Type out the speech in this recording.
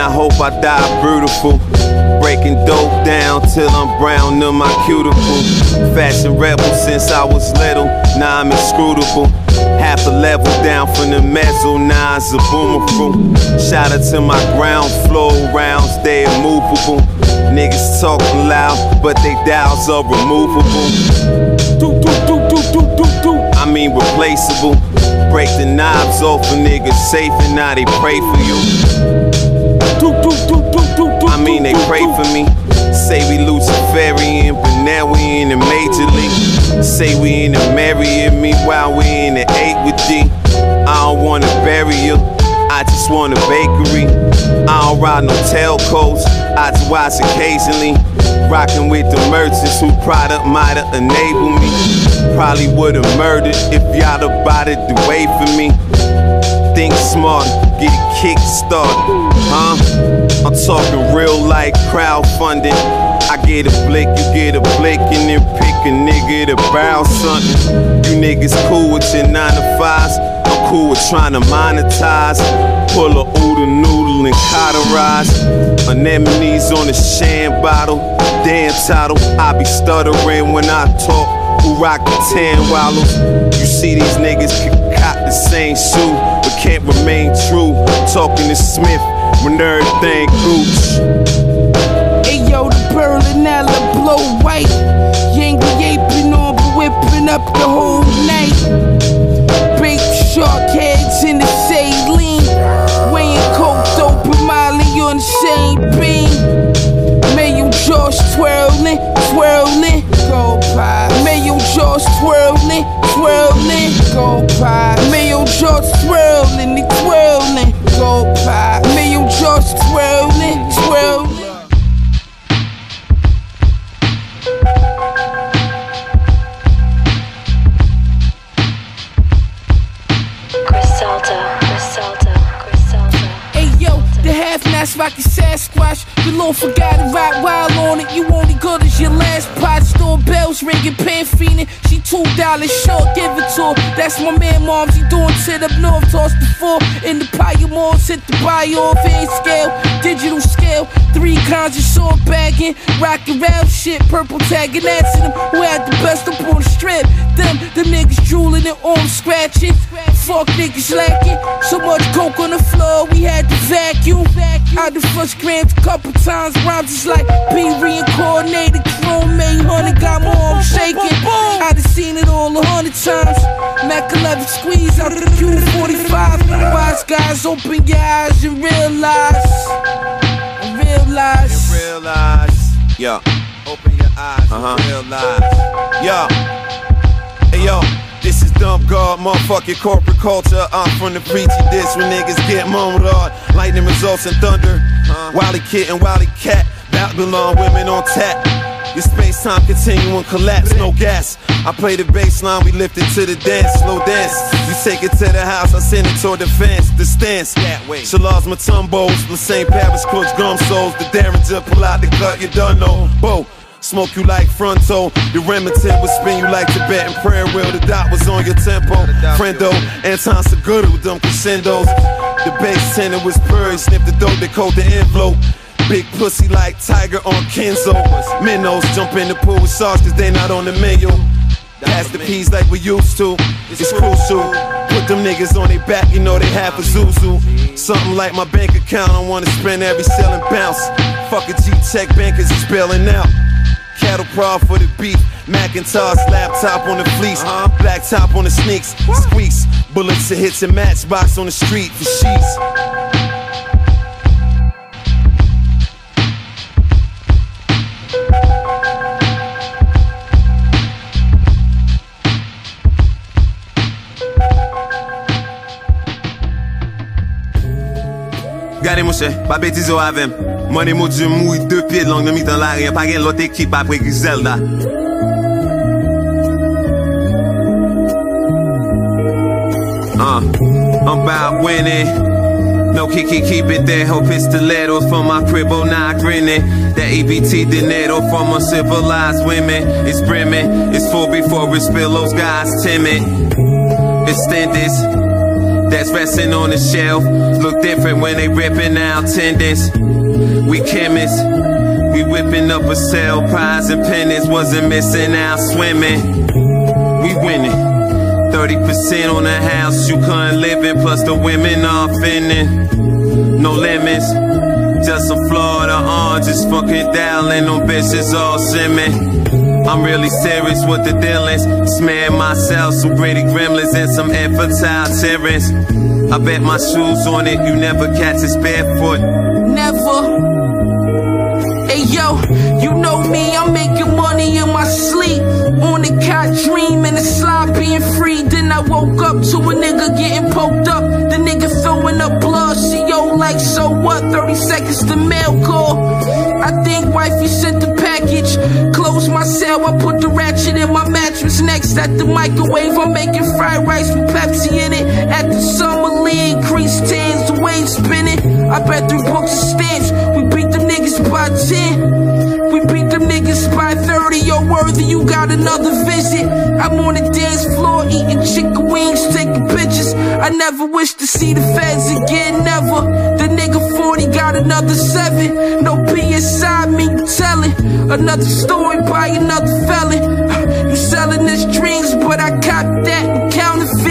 I hope I die beautiful. Breaking dope down till I'm brown to my cuticle. Fashion rebel since I was little, now I'm inscrutable. Half a level down from the mezzo, now it's a boomerang. Shout out to my ground floor rounds, they immovable. Niggas talking loud, but they dials are removable. I mean replaceable. Break the knobs off a nigga safe and now they pray for you. I mean they pray for me. Say we Luciferian, but now we in the major league. Say we in the marrying me while we in the 8 with D. I don't wanna bury you, I just want a bakery. I don't ride no tailcoats, I just watch occasionally. Rockin' with the merchants who product might've enabled me. Probably would've murdered if y'all about it the way for me. Think smart, get a kick started, huh? I'm talking real like crowdfunding. I get a blick, you get a blick, and then pick a nigga to borrow something. You niggas cool with your 9 to 5s, I'm cool with trying to monetize. Pull a oodle noodle and cauterize. Anemones on a sham bottle. Damn title, I be stuttering when I talk. Who rock the 10 wallows? You see these niggas concoct the same shoe, but can't remain true. Talking to Smith when everything gooch. Hey yo, the pearl and Ella blow white. Yangy aping on, but whipping up the whole night. Baked shark heads in the saline. Weighing coke, dope, and Molly on the same beam. Mayo jaws twirling, twirling, gold pie. Mayo jaws twirling, twirling, gold pie. Mayo jaws twirling, they twirling, gold pie. Mayo jaws twirling, twirling. The half-nots rockin' Sasquatch. The little forgot to rock wild on it. You only good as your last pot. Store bells ringing, pan fiendin'. She $2 short, give it to her. That's my man, moms. He doing shit up north. Tossed the 4 in the pile malls. Hit the buy-off, hand scale, digital scale. 3 kinds of short bagging. Rockin' rap shit, purple tagging. Asking them who had the best up on the strip. The niggas drooling and arm scratching. Fuck niggas lacking. So much coke on the floor, we had to vacuum. Out the first grams a couple times, rhymes is like be reincarnated. Chrome made 100, got my arm shaking. I done seen it all 100 times. Mac 11 squeeze out the Q45. Wise guys, open your eyes and realize. And realize, yo, open your eyes and realize, yo, hey yo. This is Dumb God, motherfucking corporate culture. I'm from the preachy diss when niggas get moaned hard. Lightning results in thunder. Wily Kid and Wily Cat, Babylon women on tap. Your space-time continuum collapse, no gas. I play the bass line, we lift it to the dance, slow dance. You take it to the house, I send it toward the fence, the stance. Shalaz Matumbos, the St. Paris Crooks, gum souls. The Derringer, pull out the cut, you done know. Bo. Smoke you like fronto, the Remington would spin you like Tibetan prayer wheel. The dot was on your tempo, friendo, Anton Segura with them crescendos. The bass tenor was purry, snip the dope, they code the envelope. Big pussy like Tiger on Kenzo. Minnows jump in the pool with sauce cause they not on the menu. Pass the peas like we used to, it's crucial. Put them niggas on their back, you know they half a Zuzu. Something like my bank account, I wanna spend every cell and bounce. Fuck a G-Tech bankers, he's bailing out. Cattle prod for the beat, Macintosh laptop on the fleece, black top on the sneaks, squeaks, bullets to hits and matchbox on the street for sheets. Gade mon chè, pa betizo avem. Mwane mou di moui 2 pieds de lang nan mitan la rien. Pa gen lot ekip apre Griselda. I'm about winning. No keep it there. Hope pistoleros from my crib, oh nah grinning. That EBT dinero from uncivilized women. It's brimming, it's full before it spill, those guys timid. Extend this. that's resting on the shelf look different when they ripping out tendons. We chemists, we whipping up a cell, pies and pennants, wasn't missing out swimming. We winning, 30% on the house, you couldn't live in, plus the women are finning. No limits, just some Florida oranges, fucking dialing on bitches all simming. I'm really serious with the dealings, smear myself some pretty gremlins and some infantile tyrants. I bet my shoes on it, you never catch us barefoot. Never. Hey yo, you know me, I'm making money in my sleep. On the cot dreaming, the slide being free. Then I woke up to a nigga getting poked up. The nigga throwing up blood, CO like so what? 30 seconds to mail call. I think wifey sent the package. Close my cell, I put the ratchet in my mattress. Next at the microwave, I'm making fried rice with Pepsi in it. At the summer league, crease tans, the wave spinning. I bet 3 books of stamps. We beat them niggas by 10. We beat them niggas by 30. Yo, worthy, you got another visit. I'm on the dance floor eating chicken wings, taking pictures. I never wish to see the feds again, never. The nigga 40 got another 7. No PSI, me telling. Another story by another felon. You selling us dreams, but I cop that and counterfeit.